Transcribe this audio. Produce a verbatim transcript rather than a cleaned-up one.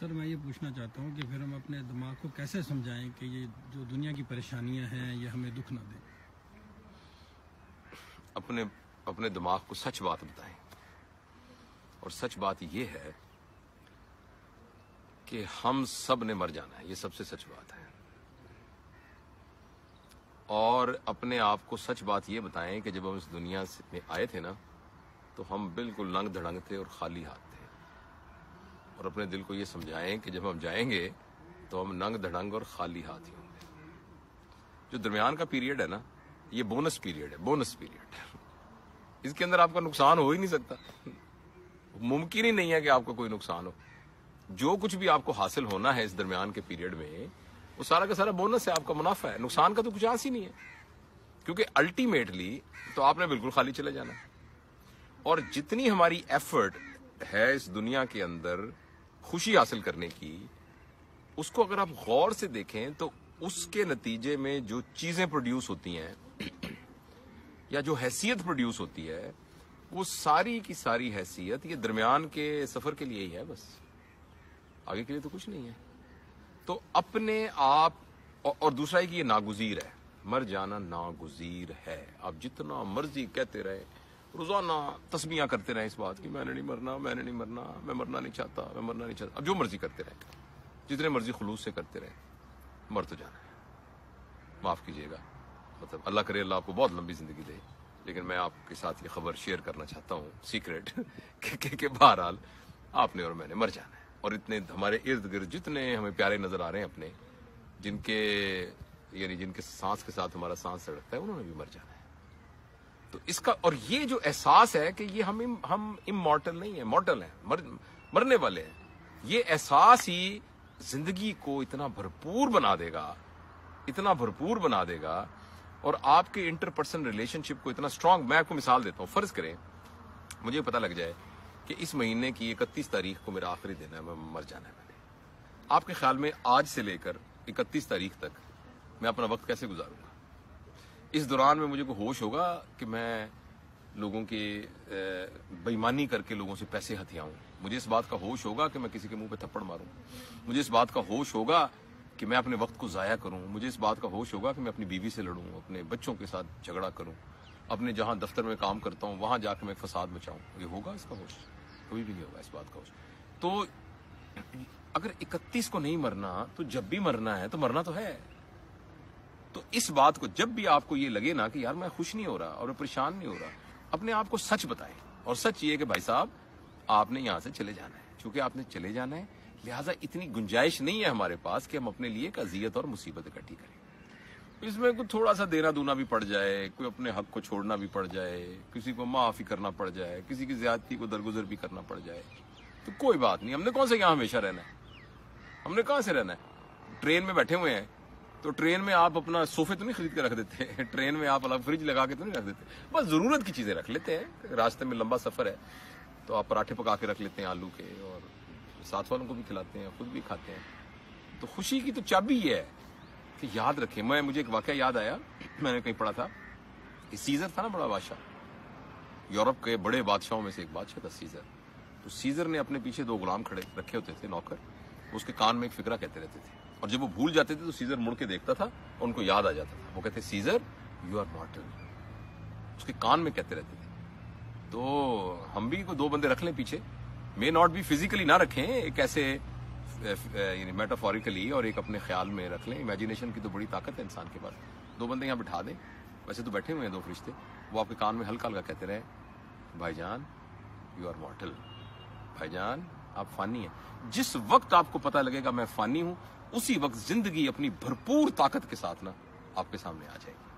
سر میں یہ پوچھنا چاہتا ہوں کہ پھر ہم اپنے دماغ کو کیسے سمجھائیں کہ یہ جو دنیا کی پریشانیاں ہیں یہ ہمیں دکھ نہ دیں؟ اپنے اپنے دماغ کو سچ بات بتائیں، اور سچ بات یہ ہے کہ ہم سب نے مر جانا ہے، یہ سب سے سچ بات ہے۔ اور اپنے آپ کو سچ بات یہ بتائیں کہ جب ہم اس دنیا میں آئے تھے نا تو ہم بالکل ننگ دھڑنگ تھے اور خالی ہاتھ تھے، اور اپنے دل کو یہ سمجھائیں کہ جب ہم جائیں گے تو ہم ننگ دھڑنگ اور خالی ہاتھ ہی ہوں گے۔ جو درمیان کا پیریڈ ہے نا، یہ بونس پیریڈ ہے، بونس پیریڈ۔ اس کے اندر آپ کا نقصان ہو ہی نہیں سکتا، ممکن ہی نہیں ہے کہ آپ کو کوئی نقصان ہو۔ جو کچھ بھی آپ کو حاصل ہونا ہے اس درمیان کے پیریڈ میں، وہ سارا کا سارا بونس ہے، آپ کا منافع ہے، نقصان کا تو کچھ آس ہی نہیں ہے، کیونکہ الٹیمیٹلی تو آپ نے بالکل خالی چلے جانا ہے۔ اور جتنی ہماری ایفرٹ ہے اس دنیا کے اندر خوشی حاصل کرنے کی، اس کو اگر آپ غور سے دیکھیں تو اس کے نتیجے میں جو چیزیں پروڈیوس ہوتی ہیں یا جو حیثیت پروڈیوس ہوتی ہے، وہ ساری کی ساری حیثیت یہ درمیان کے سفر کے لیے ہی ہے، بس آگے کے لیے تو کچھ نہیں ہے۔ تو اپنے آپ، اور دوسرا ہے کہ یہ ناگزیر ہے، مر جانا ناگزیر ہے۔ آپ جتنا مرضی کہتے رہے، روزانہ تسمیاں کرتے رہے اس بات کی، میں نے نہیں مرنا، میں نے نہیں مرنا، میں مرنا نہیں چاہتا، میں مرنا نہیں چاہتا، اب جو مرضی کرتے رہے، جتنے مرضی خلوص سے کرتے رہے، مر تو جانا ہے۔ معاف کیجیے گا، مطلب اللہ کرے اللہ آپ کو بہت لمبی زندگی دے، لیکن میں آپ کے ساتھ یہ خبر شیئر کرنا چاہتا ہوں سیکریٹ کہ, کہ بہرحال آپ نے اور میں نے مر جانا ہے۔ اور اتنے ہمارے ارد گرد جتنے ہمیں پیارے نظر آ رہے ہیں اپنے، جن کے یعنی جن کے سانس کے ساتھ ہمارا سانس سڑکتا ہے، انہوں نے بھی مر جانا ہے۔ تو اس کا، اور یہ جو احساس ہے کہ یہ ہم ہم امورٹل نہیں ہیں، مورٹل ہیں، مر, مرنے والے ہیں، یہ احساس ہی زندگی کو اتنا بھرپور بنا دے گا، اتنا بھرپور بنا دے گا، اور آپ کے انٹر پرسنل ریلیشن شپ کو اتنا اسٹرانگ۔ میں آپ کو مثال دیتا ہوں، فرض کریں مجھے پتہ لگ جائے کہ اس مہینے کی اکتیس تاریخ کو میرا آخری دن ہے، میں مر جانا ہے میں نے۔ آپ کے خیال میں آج سے لے کر اکتیس تاریخ تک میں اپنا وقت کیسے گزاروں گا؟ اس دوران میں مجھے کوئی ہوش ہوگا کہ میں لوگوں کی بے ایمانی کر کے لوگوں سے پیسے ہتھیاؤں؟ مجھے اس بات کا ہوش ہوگا کہ میں کسی کے منہ پہ تھپڑ ماروں؟ مجھے اس بات کا ہوش ہوگا کہ میں اپنے وقت کو ضائع کروں؟ مجھے اس بات کا ہوش ہوگا کہ میں اپنی بیوی سے لڑوں، اپنے بچوں کے ساتھ جھگڑا کروں، اپنے جہاں دفتر میں کام کرتا ہوں وہاں جا کے میں فساد مچاؤں؟ یہ ہوگا اس کا ہوش؟ کوئی بھی نہیں ہوگا اس بات کا ہوش۔ تو اگر اکتیس کو نہیں مرنا تو جب بھی مرنا ہے تو مرنا تو ہے۔ تو اس بات کو جب بھی آپ کو یہ لگے نا کہ یار میں خوش نہیں ہو رہا اور پریشان نہیں ہو رہا، اپنے آپ کو سچ بتائیں، اور سچ یہ کہ بھائی صاحب آپ نے یہاں سے چلے جانا ہے، چونکہ آپ نے چلے جانا ہے لہٰذا اتنی گنجائش نہیں ہے ہمارے پاس کہ ہم اپنے لیے ایک اذیت اور مصیبت اکٹھی کریں۔ اس میں کوئی تھوڑا سا دینا دونا بھی پڑ جائے، کوئی اپنے حق کو چھوڑنا بھی پڑ جائے، کسی کو معافی کرنا پڑ جائے، کسی کی زیادتی کو درگزر بھی کرنا پڑ جائے، تو کوئی بات نہیں۔ ہم نے کون سے یہاں ہمیشہ رہنا ہے؟ ہم نے کہاں سے رہنا ہے؟ ٹرین میں بیٹھے ہوئے ہیں تو ٹرین میں آپ اپنا صوفے تو نہیں خرید کے رکھ دیتے، ٹرین میں آپ الگ فریج لگا کے تو نہیں رکھ دیتے، بس ضرورت کی چیزیں رکھ لیتے ہیں۔ راستے میں لمبا سفر ہے تو آپ پراٹھے پکا کے رکھ لیتے ہیں آلو کے، اور ساتھ والوں کو بھی کھلاتے ہیں، خود بھی کھاتے ہیں۔ تو خوشی کی تو چابی یہ ہے کہ یاد رکھیں۔ میں مجھے ایک واقعہ یاد آیا، میں نے کہیں پڑھا تھا کہ سیزر تھا نا بڑا بادشاہ، یورپ کے بڑے بادشاہوں میں سے ایک بادشاہ تھا سیزر۔ تو سیزر نے اپنے پیچھے دو غلام کھڑے رکھے ہوتے تھے، نوکر، اس کے کان میں ایک فقرہ کہتے رہتے تھے، اور جب وہ بھول جاتے تھے تو سیزر مڑ کے دیکھتا تھا اور ان کو یاد آ جاتا تھا۔ وہ کہتے سیزر یو آر مارٹل، اس کے کان میں کہتے رہتے تھے۔ تو ہم بھی کو دو بندے رکھ لیں پیچھے، مے ناٹ بھی فزیکلی نہ رکھیں، ایک ایسے یعنی میٹافوریکلی، اور ایک اپنے خیال میں رکھ لیں۔ امیجنیشن کی تو بڑی طاقت ہے انسان کے پاس۔ دو بندے یہاں بٹھا دیں، ویسے تو بیٹھے ہوئے ہیں دو فرشتے، وہ آپ کے کان میں ہلکا ہلکا کہتے رہے بھائی جان یو آر مارٹل، بھائی جان آپ فانی ہیں۔ جس وقت آپ کو پتہ لگے گا میں فانی ہوں، اسی وقت زندگی اپنی بھرپور طاقت کے ساتھ نا آپ کے سامنے آ جائے گی۔